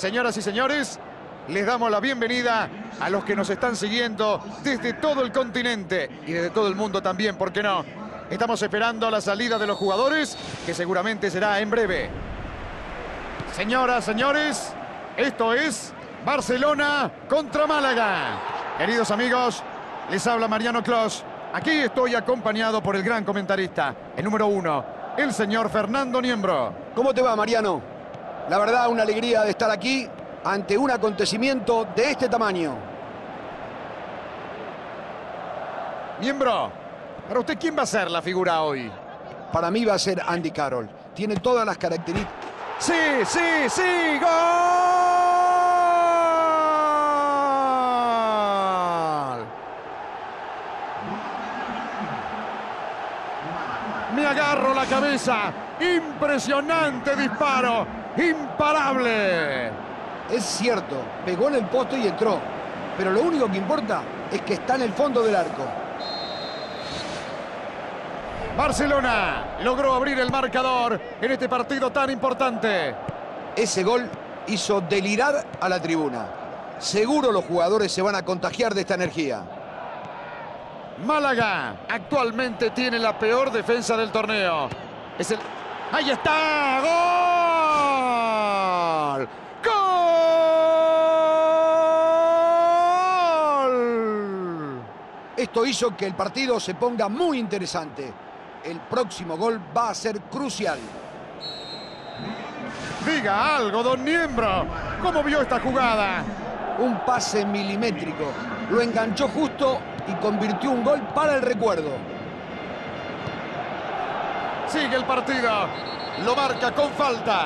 Señoras y señores, les damos la bienvenida a los que nos están siguiendo desde todo el continente y desde todo el mundo también, ¿por qué no? Estamos esperando la salida de los jugadores, que seguramente será en breve. Señoras, señores, esto es Barcelona contra Málaga. Queridos amigos, les habla Mariano Clos. Aquí estoy acompañado por el gran comentarista, el número 1, el señor Fernando Niembro. ¿Cómo te va, Mariano? La verdad, una alegría de estar aquí ante un acontecimiento de este tamaño. Niembro, para usted, ¿quién va a ser la figura hoy? Para mí va a ser Andy Carroll. Tiene todas las características. ¡Sí, sí, sí! ¡Gol! Me agarro la cabeza. Impresionante disparo. Imparable. Es cierto, pegó en el poste y entró. Pero lo único que importa es que está en el fondo del arco. Barcelona logró abrir el marcador en este partido tan importante. Ese gol hizo delirar a la tribuna. Seguro los jugadores se van a contagiar de esta energía. Málaga actualmente tiene la peor defensa del torneo. Es el... ¡Ahí está! ¡Gol! ¡Gol! Esto hizo que el partido se ponga muy interesante. El próximo gol va a ser crucial. Diga algo, don Niembro. ¿Cómo vio esta jugada? Un pase milimétrico. Lo enganchó justo y convirtió un gol para el recuerdo. Sigue el partido. Lo marca con falta.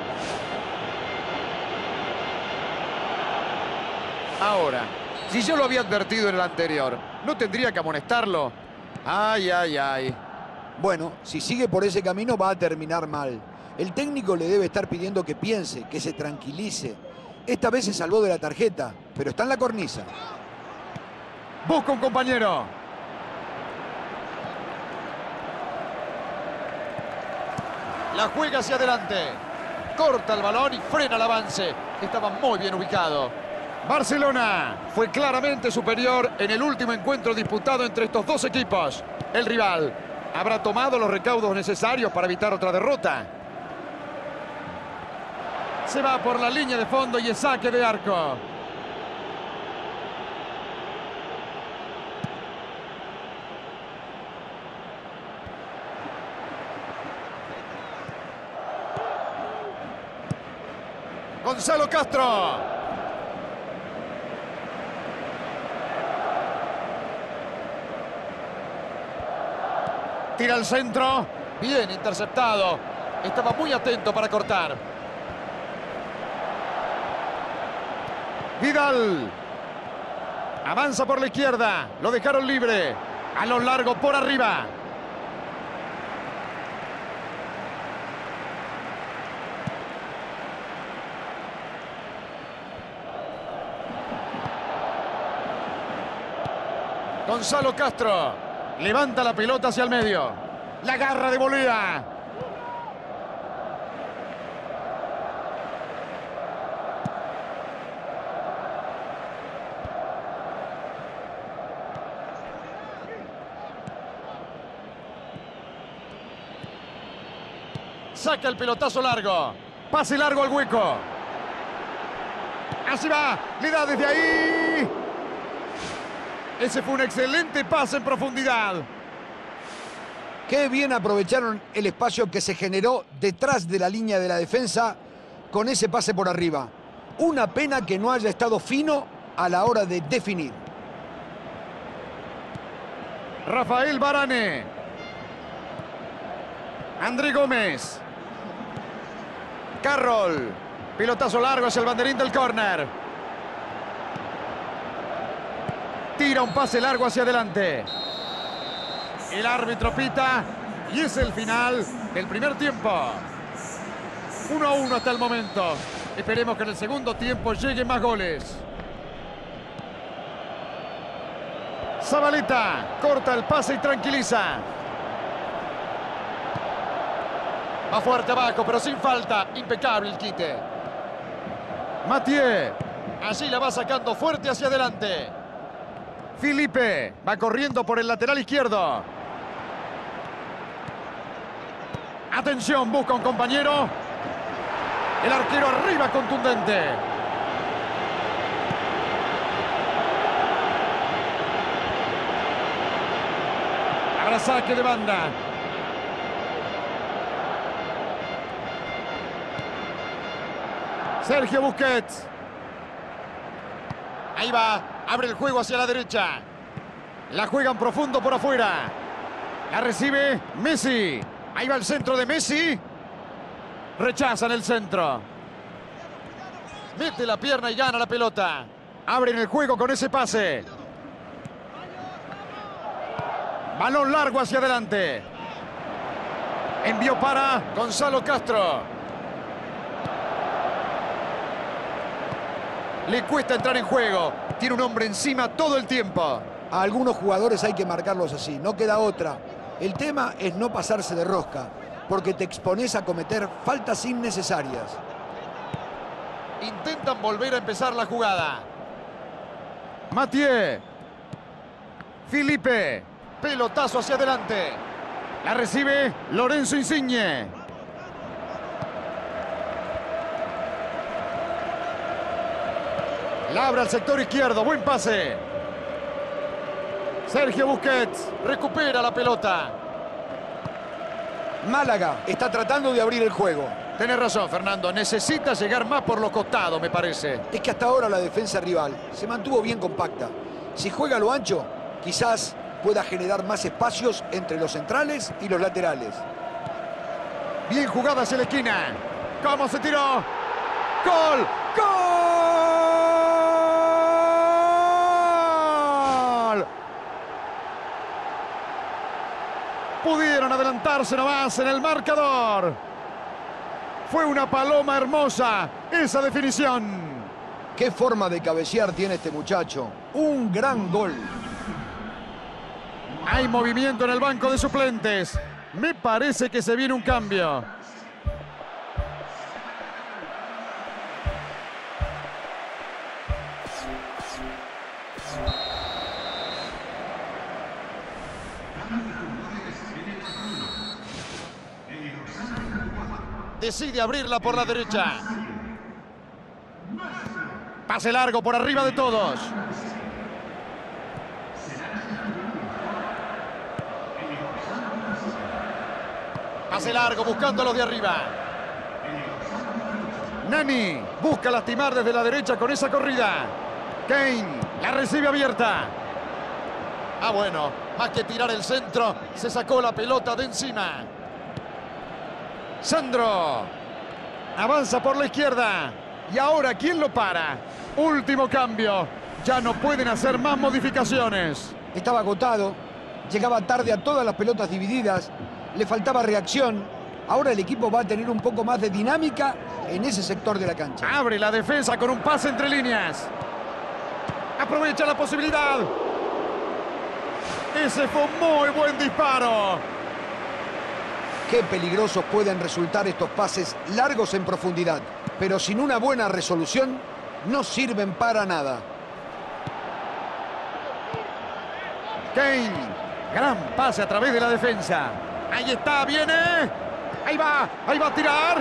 Ahora, si yo lo había advertido en el anterior, ¿no tendría que amonestarlo? Ay, ay, ay. Bueno, si sigue por ese camino va a terminar mal. El técnico le debe estar pidiendo que piense, que se tranquilice. Esta vez se salvó de la tarjeta, pero está en la cornisa. Busca un compañero. La juega hacia adelante. Corta el balón y frena el avance. Estaba muy bien ubicado. Barcelona fue claramente superior en el último encuentro disputado entre estos dos equipos. El rival habrá tomado los recaudos necesarios para evitar otra derrota. Se va por la línea de fondo y es saque de arco. Gonzalo Castro. Tira al centro. Bien interceptado. Estaba muy atento para cortar. Vidal. Avanza por la izquierda. Lo dejaron libre. A lo largo por arriba. Gonzalo Castro. Levanta la pelota hacia el medio. La garra de volea. Saca el pelotazo largo. Pase largo al hueco. Así va. Le da desde ahí. Ese fue un excelente pase en profundidad. Qué bien aprovecharon el espacio que se generó detrás de la línea de la defensa con ese pase por arriba. Una pena que no haya estado fino a la hora de definir. Rafael Varane. André Gómez. Carroll. Pelotazo largo hacia el banderín del córner. Tira un pase largo hacia adelante. El árbitro pita y es el final del primer tiempo. 1-1 hasta el momento. Esperemos que en el segundo tiempo lleguen más goles. Zabaleta corta el pase y tranquiliza. Va fuerte abajo, pero sin falta. Impecable el quite. Mathieu. Allí la va sacando fuerte hacia adelante. Felipe va corriendo por el lateral izquierdo. Atención, busca un compañero. El arquero arriba, contundente. Habrá saque de banda. Sergio Busquets. Ahí va, abre el juego hacia la derecha. La juegan profundo por afuera. La recibe Messi. Ahí va el centro de Messi. Rechazan el centro. Mete la pierna y gana la pelota. Abren el juego con ese pase. Balón largo hacia adelante. Envió para Gonzalo Castro. Le cuesta entrar en juego. Tiene un hombre encima todo el tiempo. A algunos jugadores hay que marcarlos así, no queda otra. El tema es no pasarse de rosca, porque te expones a cometer faltas innecesarias. Intentan volver a empezar la jugada. Mathieu. Felipe. Pelotazo hacia adelante. La recibe Lorenzo Insigne. La abre al sector izquierdo. Buen pase. Sergio Busquets recupera la pelota. Málaga está tratando de abrir el juego. Tenés razón, Fernando. Necesita llegar más por los costados, me parece. Es que hasta ahora la defensa rival se mantuvo bien compacta. Si juega a lo ancho, quizás pueda generar más espacios entre los centrales y los laterales. Bien jugada hacia la esquina. ¿Cómo se tiró? ¡Gol! ¡Gol! Pudieron adelantarse nomás en el marcador. Fue una paloma hermosa esa definición. Qué forma de cabecear tiene este muchacho. Un gran gol. Hay movimiento en el banco de suplentes. Me parece que se viene un cambio. Decide abrirla por la derecha. Pase largo por arriba de todos. Pase largo buscando a los de arriba. Nani busca lastimar desde la derecha con esa corrida. Kane la recibe abierta. Ah, bueno, más que tirar el centro, se sacó la pelota de encima. Sandro avanza por la izquierda. Y ahora, ¿quién lo para? Último cambio. Ya no pueden hacer más modificaciones. Estaba agotado, llegaba tarde a todas las pelotas divididas, le faltaba reacción. Ahora el equipo va a tener un poco más de dinámica en ese sector de la cancha. Abre la defensa con un pase entre líneas. Aprovecha la posibilidad. Ese fue un muy buen disparo. Qué peligrosos pueden resultar estos pases largos en profundidad, pero sin una buena resolución no sirven para nada. Kane, gran pase a través de la defensa. Ahí está, viene. Ahí va a tirar.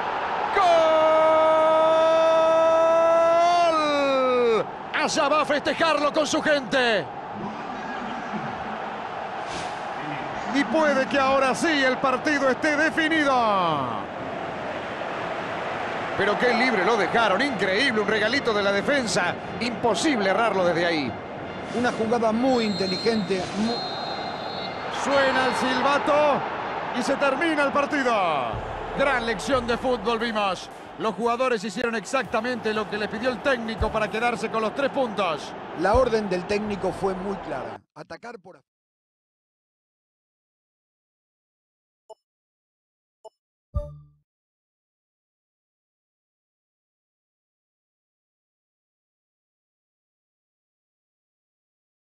¡Gol! Allá va a festejarlo con su gente. Y puede que ahora sí el partido esté definido. Pero qué libre lo dejaron. Increíble, un regalito de la defensa. Imposible errarlo desde ahí. Una jugada muy inteligente. Suena el silbato y se termina el partido. Gran lección de fútbol vimos. Los jugadores hicieron exactamente lo que les pidió el técnico para quedarse con los 3 puntos. La orden del técnico fue muy clara. Atacar por afuera.